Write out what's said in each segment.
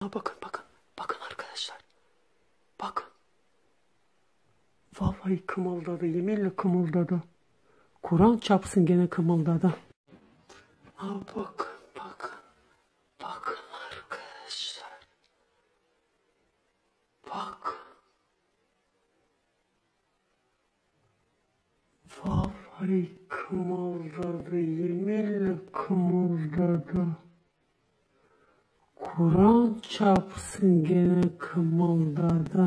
Bakın bakın. Bakın arkadaşlar. Bakın. Vallahi kımıldadı. Yeminle kımıldadı. Kur'an çarpsın gene kımıldadı. Bakın bakın. Bakın arkadaşlar. Bakın. Vallahi kımıldadı. Yeminle kımıldadı. Kur'an çarpsın gene kımıldadı.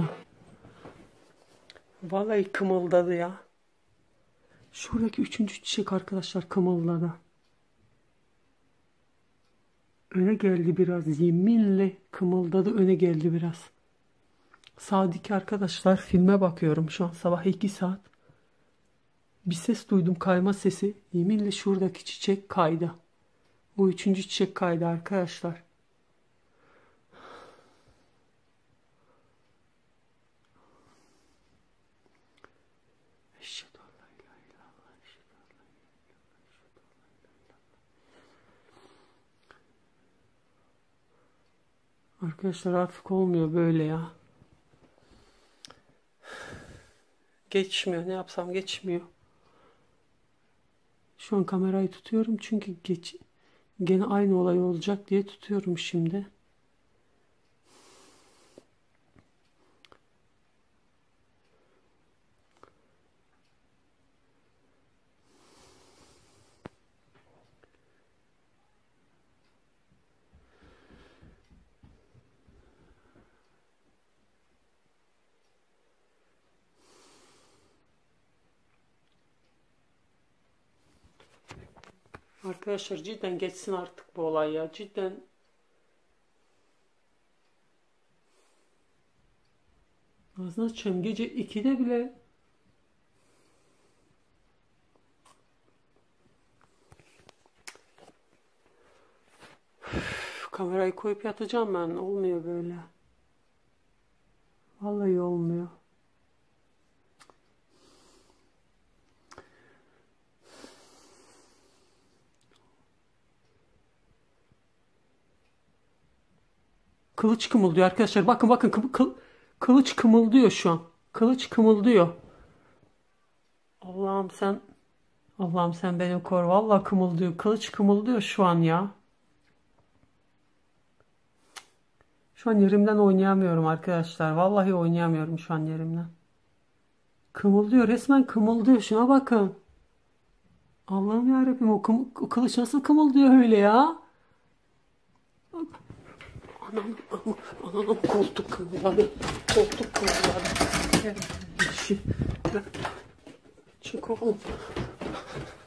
Vallahi kımıldadı ya. Şuradaki 3. çiçek arkadaşlar kımıldadı. Öne geldi biraz. Yeminle kımıldadı, öne geldi biraz. Sağdaki arkadaşlar filme bakıyorum şu an sabah 2 saat. Bir ses duydum, kayma sesi. Yeminle şuradaki çiçek kaydı. O 3. çiçek kaydı arkadaşlar. Arkadaşlar artık olmuyor böyle ya. Geçmiyor. Ne yapsam geçmiyor. Şu an kamerayı tutuyorum çünkü gene aynı olay olacak diye tutuyorum şimdi. Arkadaşlar cidden geçsin artık bu olay ya. Cidden ağzına açacağım. Gece 2'de bile kamerayı koyup yatacağım ben. Olmuyor böyle. Vallahi olmuyor. Kılıç kımıldıyor arkadaşlar. Bakın bakın kılıç kımıldıyor şu an. Kılıç kımıldıyor. Allah'ım sen beni koru. Vallahi kımıldıyor. Kılıç kımıldıyor şu an ya. Şu an yerimden oynayamıyorum arkadaşlar. Vallahi oynayamıyorum şu an yerimden. Kımıldıyor. Resmen kımıldıyor. Şuna bakın. Allah'ım yarabbim o kılıç nasıl kımıldıyor öyle ya? Anam koltuk kımıldadı. Koltuk kımıldadı. Çık oğlum.